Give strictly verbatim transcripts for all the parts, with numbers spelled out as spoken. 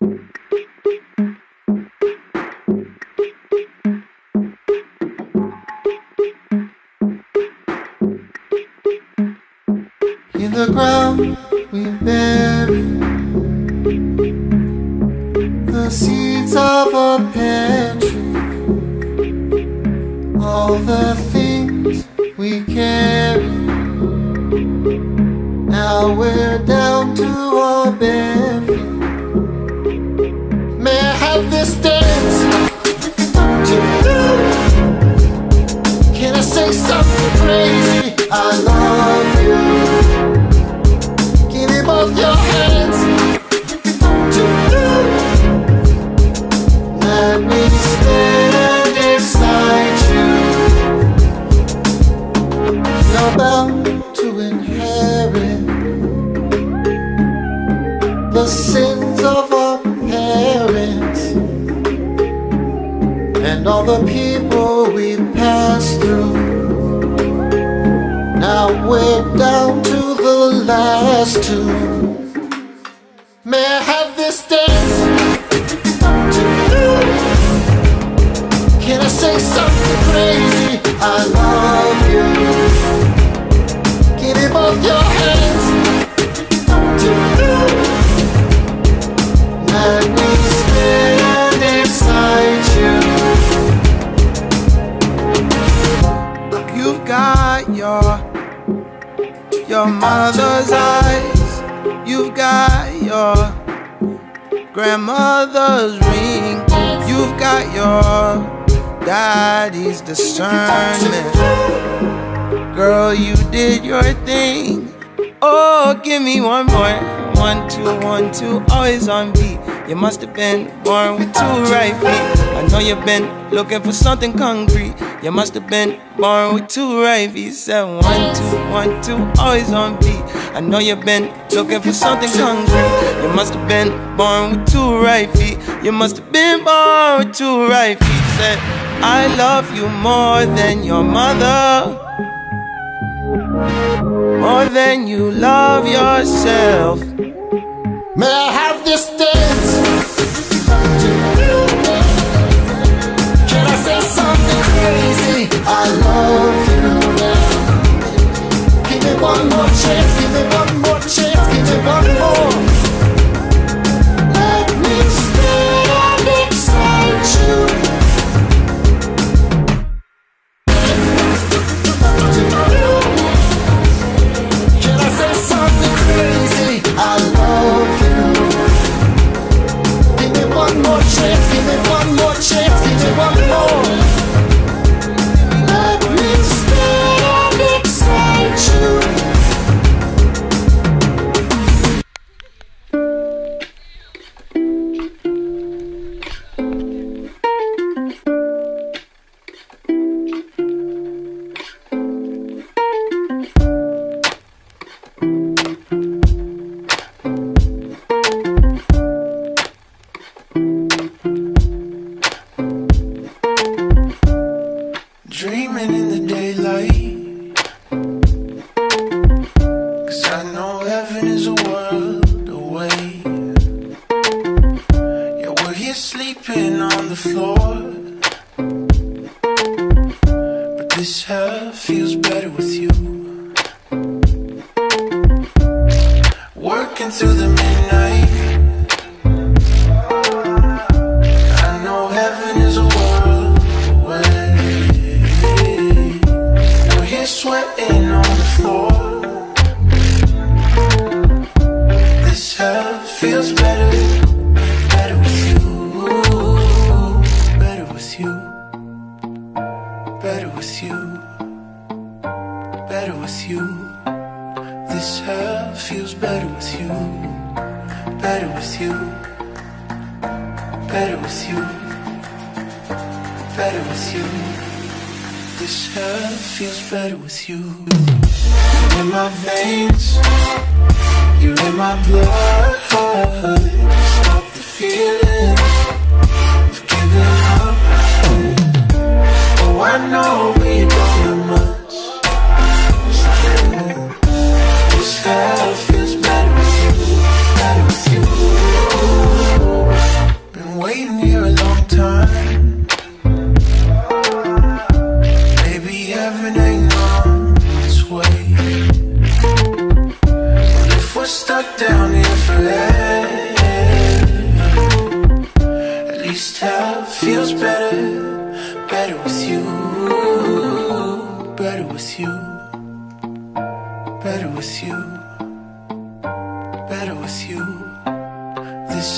In the ground we bury the seeds of a pear tree, all the things we carry. Now we're down to our bare feet. May I have this dance to you? Can I say something crazy? I love you. Give me both your hands to you. Let me stand inside you. You're bound to inherit the sins of our parents and all the people we passed through. Now we're down to the last two. May I have this dance to you? Can I say something crazy? I love you. Give me both your hands to you. Let me stand inside you. You've got your your mother's eyes, you've got your grandmother's ring, you've got your daddy's discernment. Girl, you did your thing. Oh, give me one more. One, two, one, two, always on beat. You must have been born with two right feet. I know you've been looking for something concrete. You must have been born with two right feet. Said one, two, one, two, always on beat. I know you've been looking for something concrete. You must have been born with two right feet. You must have been born with two right feet. Said, I love you more than your mother, more than you love yourself. May I have this dance to you? Can I say something crazy? I love you. Give me one more chance, give me one more chance, give me one more. Let me stand beside you. Can I say something crazy? I love you. Give me one more chance, give me one more chance, give me one more. Let me stand beside you. Dreaming in the daylight, 'cause I know heaven is a world away. Yeah, we're here sleeping on the floor, but this hell feels better with you. Working through the midnight, I know heaven is a world away. Sweating on the floor. This hell feels better, better with you, better with you, better with you, better with you. This hell feels better with you, better with you, better with you, better with you. This hell feels better with you. You're in my veins, you're in my blood. Stop the feeling of giving up. Oh, I know we don't have much. Still, this hell feels better with you, better with you.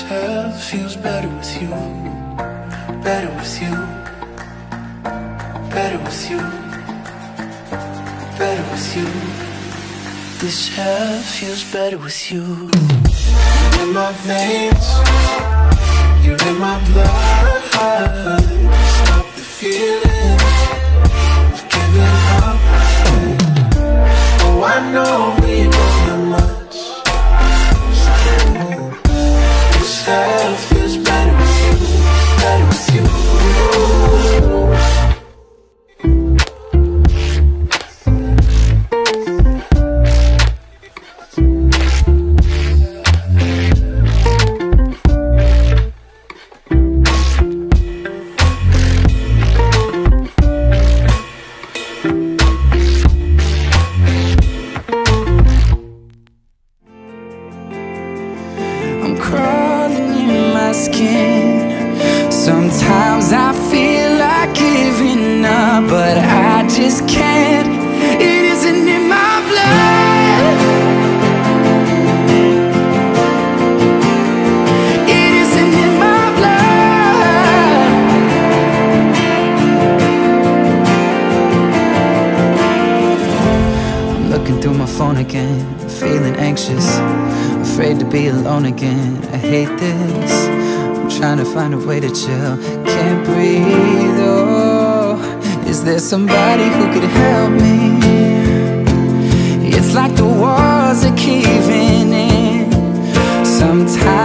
hell feels better with you, better with you, better with you, better with you. This hell feels better with you. In my veins, you're in my blood. Stop the feeling of giving up. Oh, I know we don't have much, so this hell feels better with you, better with you. Sometimes I feel like giving up, but I just can't. It isn't in my blood. It isn't in my blood. I'm looking through my phone again, feeling anxious, afraid to be alone again. I hate this. Trying to find a way to chill, can't breathe, oh. Is there somebody who could help me? It's like the walls are caving in. Sometimes